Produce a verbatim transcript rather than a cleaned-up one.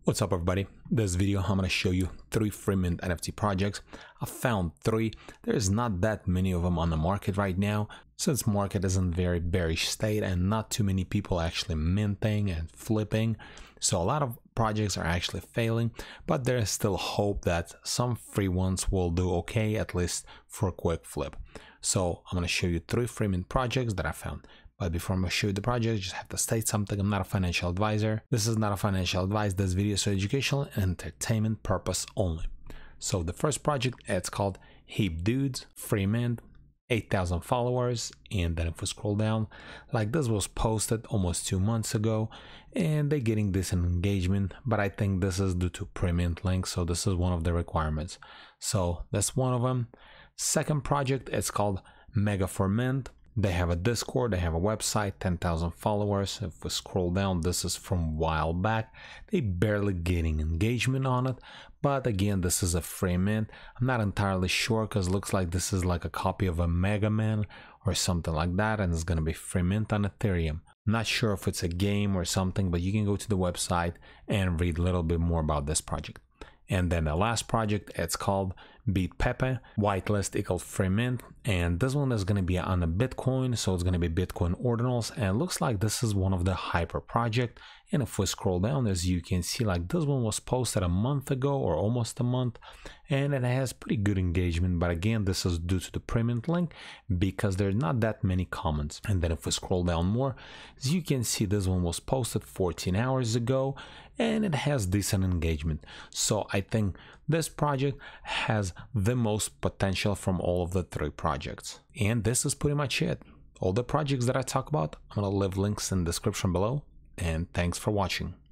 What's up everybody? This video I'm going to show you three free mint N F T projects. I found three. There's not that many of them on the market right now since market is in very bearish state and not too many people actually minting and flipping. So a lot of projects are actually failing, but there is still hope that some free ones will do okay, at least for a quick flip. So I'm going to show you three free mint projects that I found. But before I'm going to show you the project, I just have to state something. I'm not a financial advisor. This is not a financial advice. This video is for educational and entertainment purpose only. So the first project, it's called Heap Dudes, free mint, eight thousand followers. And then if we scroll down, like this was posted almost two months ago and they're getting decent engagement, but I think this is due to pre-mint links. So this is one of the requirements. So that's one of them. Second project, it's called Mega for Mint. They have a Discord, they have a website, ten thousand followers. If we scroll down, this is from a while back. They barely getting engagement on it, but again, this is a free mint. I'm not entirely sure because it looks like this is like a copy of a Mega Man or something like that, and it's gonna be free mint on Ethereum. I'm not sure if it's a game or something, but you can go to the website and read a little bit more about this project. And then the last project, it's called Beat Pepe, whitelist equals free mint, and this one is going to be on a Bitcoin, so it's going to be Bitcoin ordinals, and it looks like this is one of the hyper project. And if we scroll down, as you can see, like this one was posted a month ago or almost a month, and it has pretty good engagement, but again, this is due to the pre-mint link because there's not that many comments. And then if we scroll down more, as you can see, this one was posted fourteen hours ago and it has decent engagement. So I think this project has the most potential from all of the three projects. And this is pretty much it. All the projects that I talk about, I'm gonna leave links in the description below, and thanks for watching.